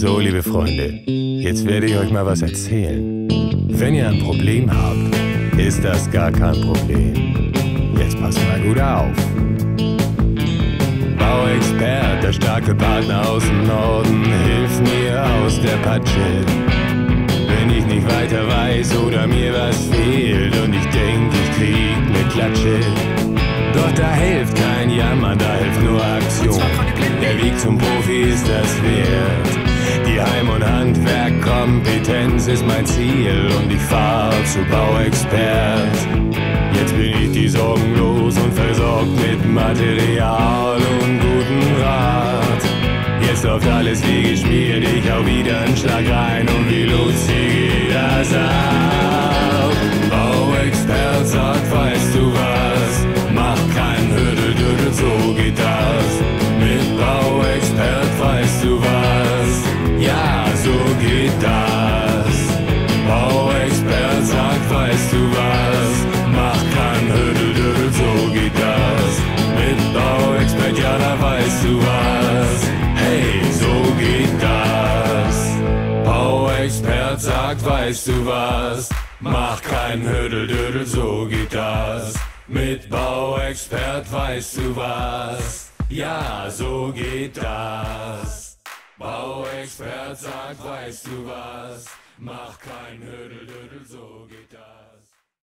So, liebe Freunde, jetzt werde ich euch mal was erzählen. Wenn ihr ein Problem habt, ist das gar kein Problem. Jetzt passt mal gut auf. Bauexpert, der starke Partner aus dem Norden, hilft mir aus der Patsche. Wenn ich nicht weiter weiß oder mir was fehlt und ich denke, ich krieg ne Klatsche. Doch da hilft kein Jammern, da hilft nur Aktion. Der Weg zum Profi ist das wert. Die Heim- und Handwerkkompetenz ist mein Ziel und ich fahr zu Bauexpert. Jetzt bin ich die Sorgen los und versorgt mit Material und guten Rat. Jetzt läuft alles wie geschmiert, ich hau wieder einen Schlag rein und wie lustig geht das ab. Bauexpert sagt, weißt du was, mach kein Hüdel-Düdel, so geht das. Mit Bauexpert weißt du was, ja, so geht das. Bauexpert sagt, weißt du was, mach kein Hüdel-Düdel, so geht das. Mit Bauexpert, ja, da weißt du was, hey, so geht das. Bauexpert sagt, weißt du was, mach kein Hüdel-Düdel, so geht das. Mit Bauexpert weißt du was, ja, so geht das. Bauexpert sagt, weißt du was, mach kein Hüdel-Düdel, so geht das.